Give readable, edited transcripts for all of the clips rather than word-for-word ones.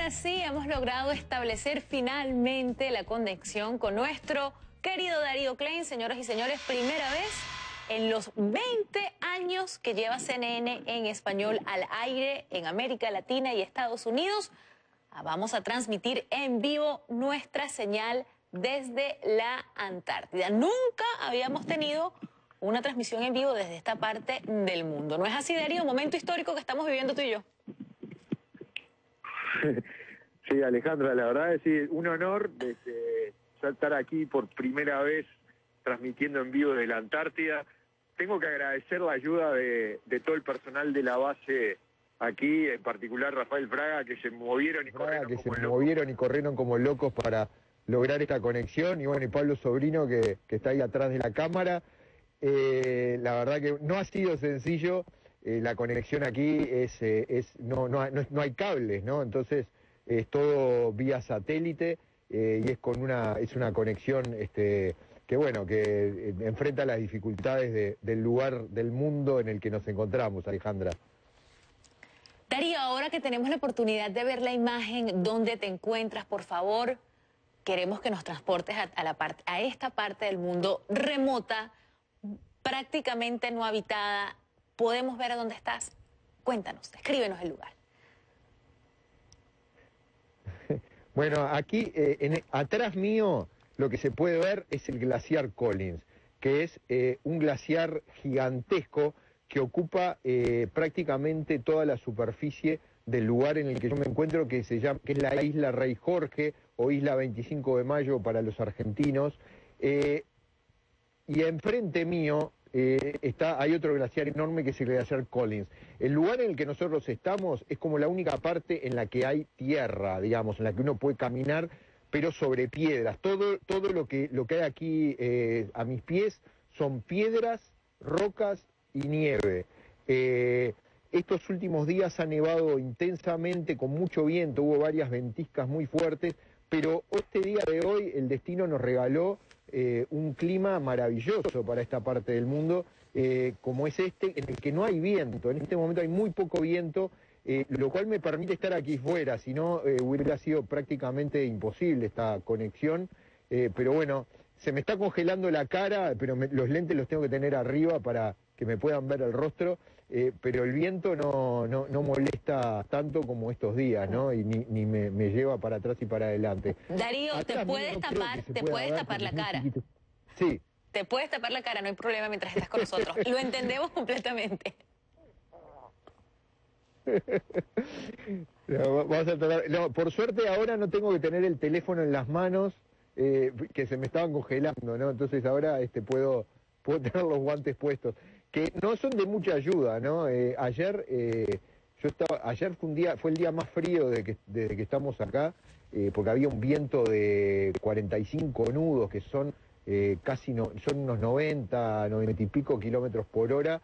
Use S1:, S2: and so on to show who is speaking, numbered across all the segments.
S1: Ahora sí hemos logrado establecer finalmente la conexión con nuestro querido Darío Klein. Señoras y señores, primera vez en los 20 años que lleva CNN en español al aire en América Latina y Estados Unidos. Vamos a transmitir en vivo nuestra señal desde la Antártida. Nunca habíamos tenido una transmisión en vivo desde esta parte del mundo. ¿No es así, Darío? Momento histórico que estamos viviendo tú y yo.
S2: Sí, Alejandra, la verdad es un honor ya estar aquí por primera vez transmitiendo en vivo desde la Antártida. Tengo que agradecer la ayuda de todo el personal de la base aquí, en particular Rafael Fraga, que se movieron y corrieron como locos para lograr esta conexión, y bueno, y Pablo Sobrino que está ahí atrás de la cámara. La verdad que no ha sido sencillo. La conexión aquí no hay cables, ¿no? Entonces es todo vía satélite, y es una conexión que bueno, que enfrenta las dificultades del lugar del mundo en el que nos encontramos, Alejandra.
S1: Darío, ahora que tenemos la oportunidad de ver la imagen, ¿dónde te encuentras? Por favor, queremos que nos transportes a esta parte del mundo remota, prácticamente no habitada. ¿Podemos ver a dónde estás? Cuéntanos, descríbenos el lugar.
S2: Bueno, aquí atrás mío lo que se puede ver es el glaciar Collins, que es un glaciar gigantesco que ocupa prácticamente toda la superficie del lugar en el que yo me encuentro, que es la isla Rey Jorge o isla 25 de Mayo para los argentinos. Y enfrente mío hay otro glaciar enorme que es el glaciar Collins. El lugar en el que nosotros estamos es como la única parte en la que hay tierra, digamos, en la que uno puede caminar, pero sobre piedras. Todo lo que hay aquí a mis pies son piedras, rocas y nieve. Estos últimos días ha nevado intensamente, con mucho viento, hubo varias ventiscas muy fuertes, pero este día de hoy el destino nos regaló un clima maravilloso para esta parte del mundo, como es en el que no hay viento. En este momento hay muy poco viento, lo cual me permite estar aquí fuera, si no hubiera sido prácticamente imposible esta conexión, pero bueno, se me está congelando la cara, pero los lentes los tengo que tener arriba para que me puedan ver el rostro, pero el viento no molesta tanto como estos días, ¿no? Y ni me lleva para atrás y para adelante.
S1: Darío, te puedes tapar la cara.
S2: Sí.
S1: Te puedes tapar la cara, no hay problema mientras estás con nosotros. Lo entendemos completamente.
S2: No, por suerte ahora no tengo que tener el teléfono en las manos, que se me estaban congelando, ¿no? Entonces ahora puedo tener los guantes puestos, que no son de mucha ayuda, ¿no? Ayer fue el día más frío desde que estamos acá, porque había un viento de 45 nudos, que son son unos 90 y pico kilómetros por hora,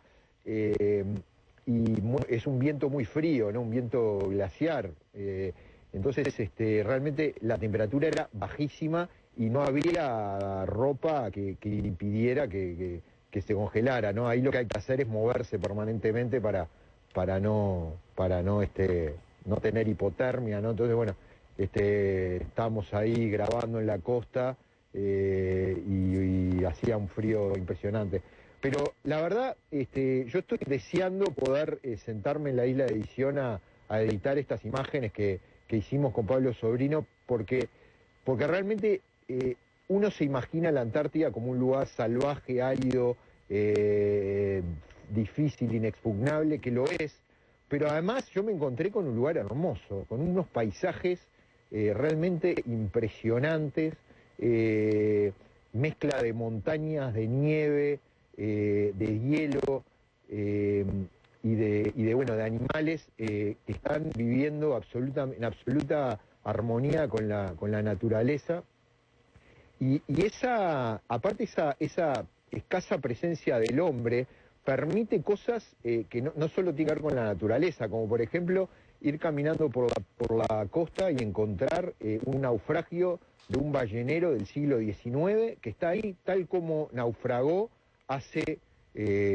S2: y es un viento muy frío, ¿no? Un viento glaciar. Entonces realmente la temperatura era bajísima y no había ropa que impidiera que se congelara, ¿no? Ahí lo que hay que hacer es moverse permanentemente para no tener hipotermia, ¿no? Entonces, bueno, estábamos ahí grabando en la costa, y hacía un frío impresionante. Pero la verdad, yo estoy deseando poder sentarme en la isla de edición a editar estas imágenes que hicimos con Pablo Sobrino, porque realmente uno se imagina la Antártida como un lugar salvaje, árido, difícil, inexpugnable, que lo es, pero además yo me encontré con un lugar hermoso, con unos paisajes realmente impresionantes, mezcla de montañas, de nieve, de hielo, y de animales que están viviendo en absoluta armonía con la naturaleza. Y aparte esa escasa presencia del hombre permite cosas que no solo tienen que ver con la naturaleza, como por ejemplo ir caminando por la costa y encontrar un naufragio de un ballenero del siglo XIX que está ahí tal como naufragó hace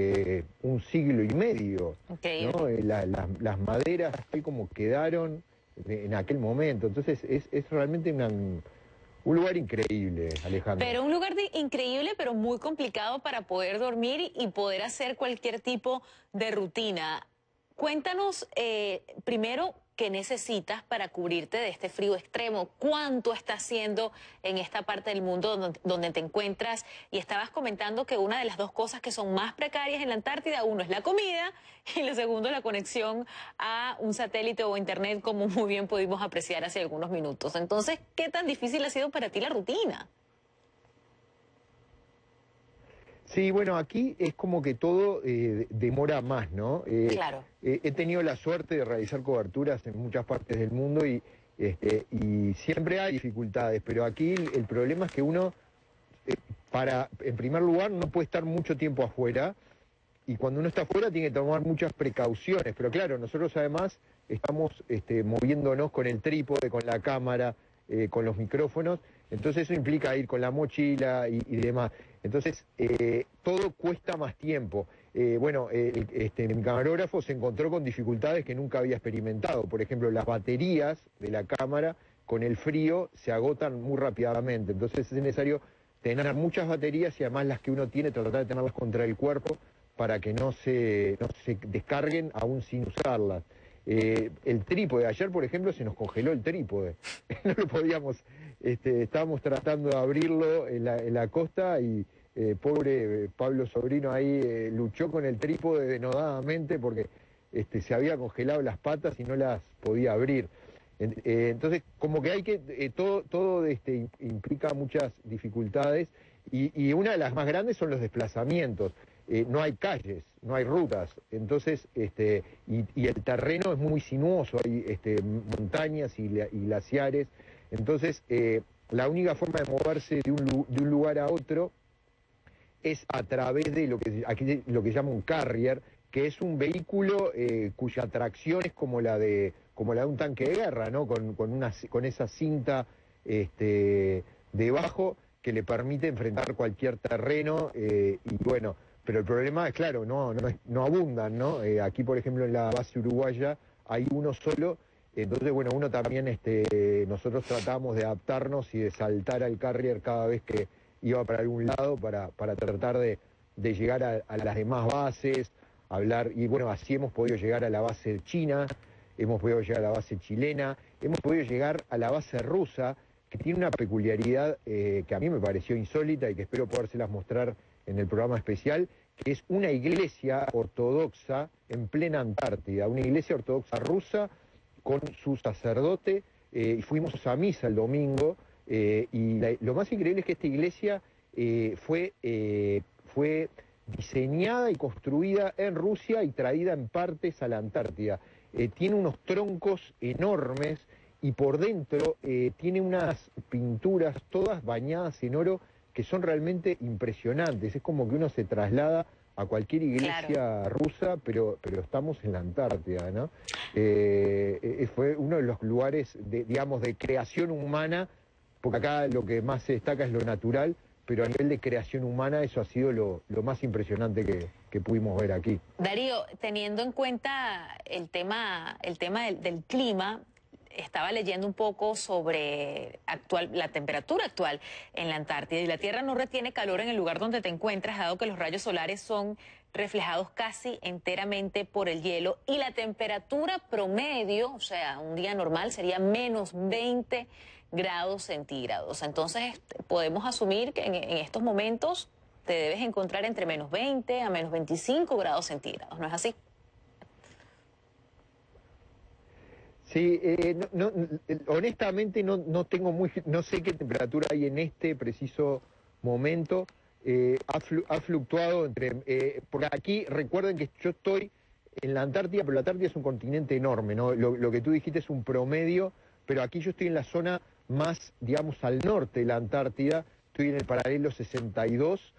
S2: un siglo y medio.
S1: Okay.
S2: ¿No? Las maderas tal como quedaron, en aquel momento. Entonces es realmente un lugar increíble, Alejandro.
S1: Pero un lugar increíble, pero muy complicado para poder dormir y poder hacer cualquier tipo de rutina. Cuéntanos primero qué necesitas para cubrirte de este frío extremo, cuánto está haciendo en esta parte del mundo donde te encuentras. Y estabas comentando que una de las dos cosas que son más precarias en la Antártida, uno es la comida y lo segundo la conexión a un satélite o internet, como muy bien pudimos apreciar hace algunos minutos. Entonces, ¿qué tan difícil ha sido para ti la rutina?
S2: Sí, bueno, aquí es como que todo demora más, ¿no?
S1: Claro.
S2: He tenido la suerte de realizar coberturas en muchas partes del mundo y siempre hay dificultades, pero aquí el problema es que uno, en primer lugar, no puede estar mucho tiempo afuera y cuando uno está afuera tiene que tomar muchas precauciones, pero claro, nosotros además estamos moviéndonos con el trípode, con la cámara, con los micrófonos, entonces eso implica ir con la mochila y demás. Entonces, todo cuesta más tiempo. Mi camarógrafo se encontró con dificultades que nunca había experimentado. Por ejemplo, las baterías de la cámara con el frío se agotan muy rápidamente. Entonces es necesario tener muchas baterías y además las que uno tiene, tratar de tenerlas contra el cuerpo para que no se descarguen aún sin usarlas. El trípode, ayer por ejemplo se nos congeló el trípode, no lo podíamos, estábamos tratando de abrirlo en la costa y pobre Pablo Sobrino ahí luchó con el trípode denodadamente porque se había congelado las patas y no las podía abrir. Entonces, como que hay que, todo implica muchas dificultades y una de las más grandes son los desplazamientos. No hay calles, no hay rutas, entonces, y el terreno es muy sinuoso, hay montañas y glaciares, entonces la única forma de moverse de un lugar a otro es a través de aquí lo que llama un carrier, que es un vehículo cuya tracción es como la de un tanque de guerra, ¿no? Con esa cinta debajo que le permite enfrentar cualquier terreno y bueno. Pero el problema es, claro, no abundan, ¿no? Aquí, por ejemplo, en la base uruguaya hay uno solo, entonces, bueno, uno también, nosotros tratamos de adaptarnos y de saltar al carrier cada vez que iba para algún lado para tratar de llegar a las demás bases, hablar, y bueno, así hemos podido llegar a la base china, hemos podido llegar a la base chilena, hemos podido llegar a la base rusa, que tiene una peculiaridad que a mí me pareció insólita y que espero podérselas mostrar en el programa especial, que es una iglesia ortodoxa en plena Antártida, una iglesia ortodoxa rusa con su sacerdote, y fuimos a misa el domingo, lo más increíble es que esta iglesia fue diseñada y construida en Rusia y traída en partes a la Antártida. Tiene unos troncos enormes y por dentro tiene unas pinturas todas bañadas en oro que son realmente impresionantes. Es como que uno se traslada a cualquier iglesia
S1: Claro.
S2: rusa, pero estamos en la Antártida, ¿no? Fue uno de los lugares, digamos, de creación humana, porque acá lo que más se destaca es lo natural, pero a nivel de creación humana eso ha sido lo más impresionante que pudimos ver aquí.
S1: Darío, teniendo en cuenta el tema del clima, estaba leyendo un poco sobre la temperatura actual en la Antártida y la Tierra no retiene calor en el lugar donde te encuentras, dado que los rayos solares son reflejados casi enteramente por el hielo y la temperatura promedio, o sea, un día normal sería menos 20 grados centígrados. Entonces, podemos asumir que en estos momentos te debes encontrar entre menos 20 a menos 25 grados centígrados, ¿no es así?
S2: Sí, honestamente no sé qué temperatura hay en este preciso momento. Ha fluctuado porque aquí recuerden que yo estoy en la Antártida, pero la Antártida es un continente enorme, ¿no? Lo que tú dijiste es un promedio, pero aquí yo estoy en la zona más, digamos, al norte de la Antártida, estoy en el paralelo 62,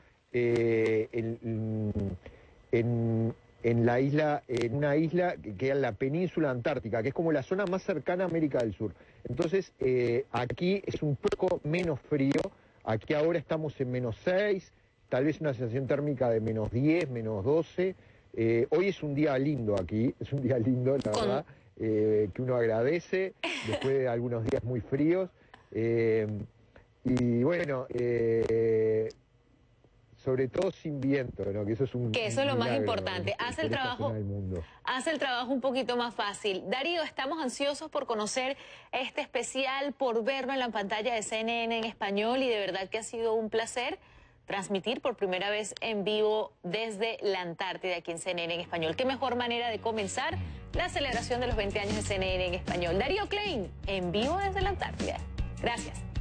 S2: en una isla que queda en la península antártica, que es como la zona más cercana a América del Sur. Entonces, aquí es un poco menos frío, aquí ahora estamos en -6, tal vez una sensación térmica de -10, -12. Hoy es un día lindo aquí, es un día lindo, la verdad. que uno agradece después de algunos días muy fríos. Y bueno, sobre todo sin viento, ¿no? Que eso es un
S1: Que eso es lo más
S2: milagro
S1: importante. Hace el
S2: esta zona del mundo.
S1: hace el trabajo un poquito más fácil. Darío, estamos ansiosos por conocer este especial, por verlo en la pantalla de CNN en español, y de verdad que ha sido un placer transmitir por primera vez en vivo desde la Antártida aquí en CNN en español. Qué mejor manera de comenzar la celebración de los 20 años de CNN en español. Darío Klein, en vivo desde la Antártida. Gracias.